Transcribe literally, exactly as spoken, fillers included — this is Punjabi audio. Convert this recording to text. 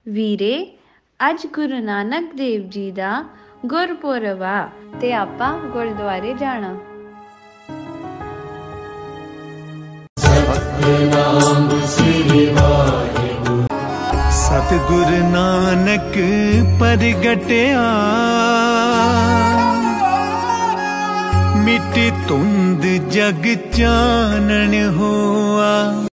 ਵੀਰੇ, ਅੱਜ ਗੁਰੂ ਨਾਨਕ ਦੇਵ ਜੀ ਦਾ ਗੁਰਪੁਰਬ ਆ ਤੇ ਆਪਾਂ ਗੁਰਦੁਆਰੇ ਜਾਣਾ। ਸਤਿਨਾਮ ਸ੍ਰੀ ਵਾਹਿਗੁਰੂ। ਸਤਿਗੁਰੂ ਨਾਨਕ ਪ੍ਰਗਟਿਆ, ਮਿਟੀ ਧੁੰਦ ਜਗ ਚਾਨਣ ਹੋਆ।